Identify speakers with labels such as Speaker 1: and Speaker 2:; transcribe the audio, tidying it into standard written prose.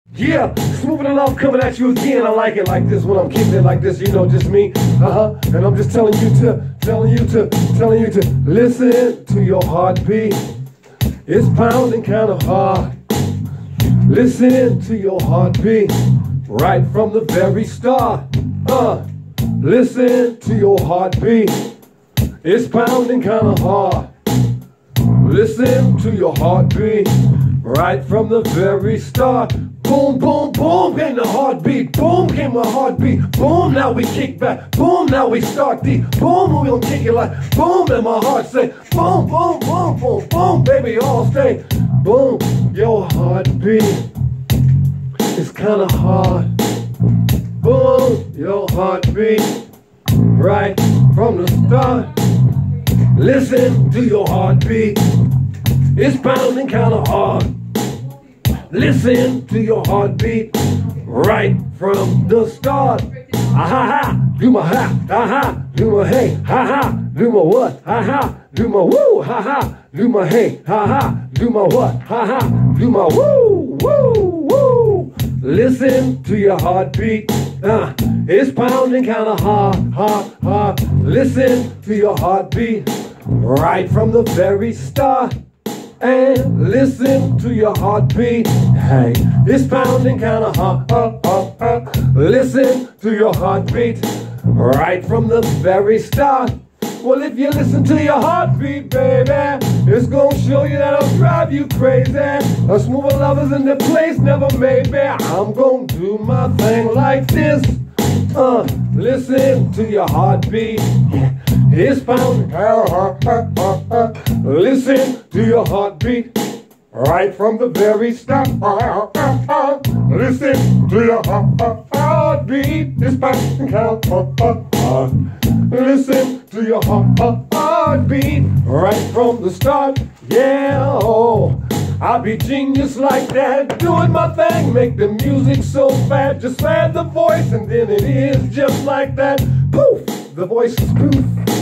Speaker 1: Yeah, Smooth and Love coming at you again. I like it like this when I'm kicking it like this, you know, just me. And I'm just telling you to listen to your heartbeat. It's pounding kind of hard. Listen to your heartbeat right from the very start. Listen to your heartbeat. It's pounding kind of hard. Listen to your heartbeat right from the very start. Boom, boom, boom came the heartbeat. Boom came my heartbeat. Boom, now we kick back. Boom, now we start deep. Boom, we gonna kick it like boom, and my heart say boom, boom, boom, boom, boom, baby, all stay. Boom, your heartbeat is kind of hard. Boom, your heartbeat right from the start. Listen to your heartbeat. It's pounding kind of hard. Listen to your heartbeat right from the start. Ha, do my ha, do my hey, ha, do my what, ha, do my woo, ha, do my hey, ha, do my what, ha, do my woo, woo, woo. Listen to your heartbeat. It's pounding kind of hard. Listen to your heartbeat right from the very start. And listen to your heartbeat. Hey, it's pounding kind of hard. Listen to your heartbeat right from the very start. Well, if you listen to your heartbeat, baby, it's gonna show you that I'll drive you crazy. A Smooth and Love is in the place, never maybe. I'm gonna do my thing like this. Listen to your heartbeat. It's pounding. Listen to your heartbeat right from the very start. Listen to your heartbeat. It's pounding. Listen to your heartbeat right from the start. Yeah, oh, I'll be genius like that, doing my thing, make the music so fat. Just add the voice and then it is just like that. Poof, the voice is poof.